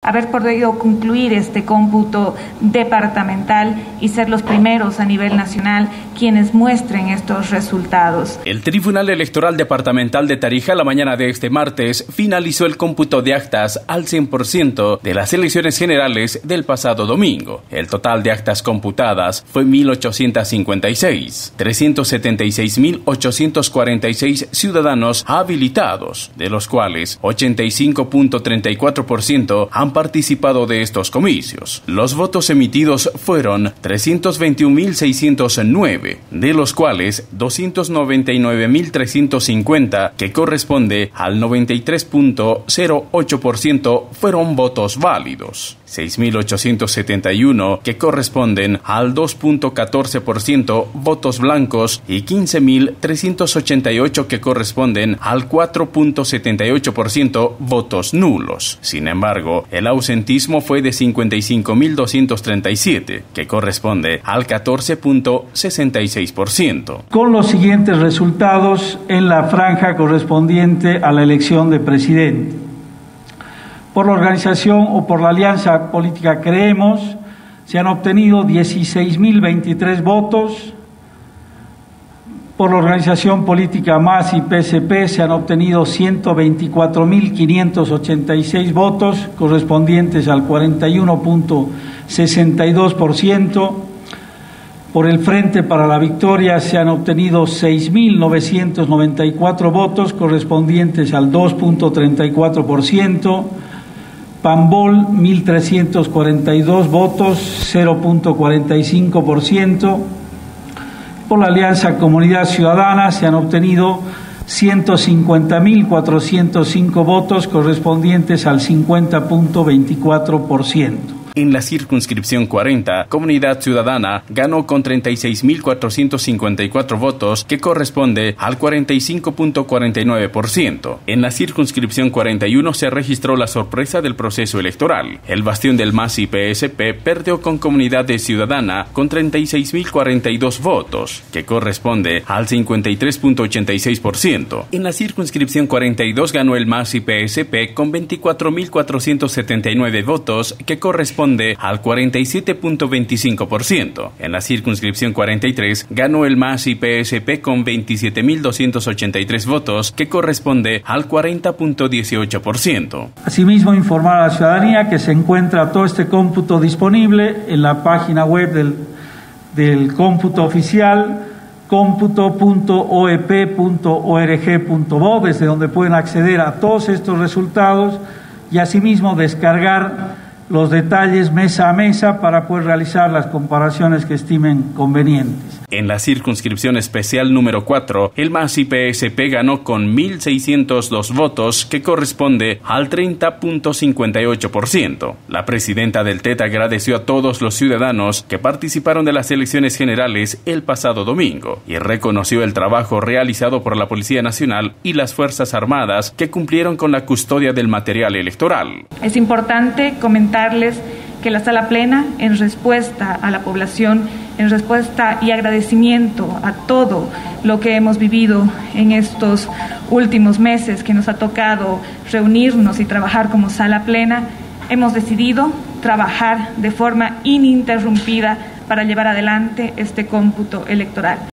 Haber podido concluir este cómputo departamental y ser los primeros a nivel nacional quienes muestren estos resultados. El Tribunal Electoral Departamental de Tarija la mañana de este martes finalizó el cómputo de actas al 100% de las elecciones generales del pasado domingo. El total de actas computadas fue 1.856, 376.846 ciudadanos habilitados, de los cuales 85.34% han participado de estos comicios. Los votos emitidos fueron 321.609, de los cuales 299.350, que corresponde al 93.08%, fueron votos válidos. 6.871, que corresponden al 2.14%, votos blancos, y 15.388, que corresponden al 4.78%, votos nulos. Sin embargo, el ausentismo fue de 55.237, que corresponde al 14.66%. Con los siguientes resultados en la franja correspondiente a la elección de presidente. Por la organización o por la alianza política Creemos, se han obtenido 16.023 votos. Por la organización política MAS y PSP se han obtenido 124.586 votos, correspondientes al 41.62%. Por el Frente para la Victoria se han obtenido 6.994 votos, correspondientes al 2.34%. Pambol, 1.342 votos, 0.45%. Por la Alianza Comunidad Ciudadana se han obtenido 150.405 votos, correspondientes al 50.24%. En la circunscripción 40, Comunidad Ciudadana ganó con 36.454 votos, que corresponde al 45.49%. En la circunscripción 41 se registró la sorpresa del proceso electoral. El bastión del MAS y PSP perdió con Comunidad Ciudadana con 36.042 votos, que corresponde al 53.86%. En la circunscripción 42 ganó el MAS y PSP con 24.479 votos, que corresponde al 47.25%. En la circunscripción 43 ganó el MAS y PSP con 27.283 votos, que corresponde al 40.18%. Asimismo, informar a la ciudadanía que se encuentra todo este cómputo disponible en la página web del cómputo oficial, cómputo.oep.org.bo, desde donde pueden acceder a todos estos resultados y asimismo descargar los detalles mesa a mesa para poder realizar las comparaciones que estimen convenientes. En la circunscripción especial número 4, el MAS y PSP ganó con 1.602 votos, que corresponde al 30.58%. La presidenta del TET agradeció a todos los ciudadanos que participaron de las elecciones generales el pasado domingo y reconoció el trabajo realizado por la Policía Nacional y las Fuerzas Armadas, que cumplieron con la custodia del material electoral. Es importante comentarles que la Sala Plena, en respuesta a la población, en respuesta y agradecimiento a todo lo que hemos vivido en estos últimos meses que nos ha tocado reunirnos y trabajar como Sala Plena, hemos decidido trabajar de forma ininterrumpida para llevar adelante este cómputo electoral.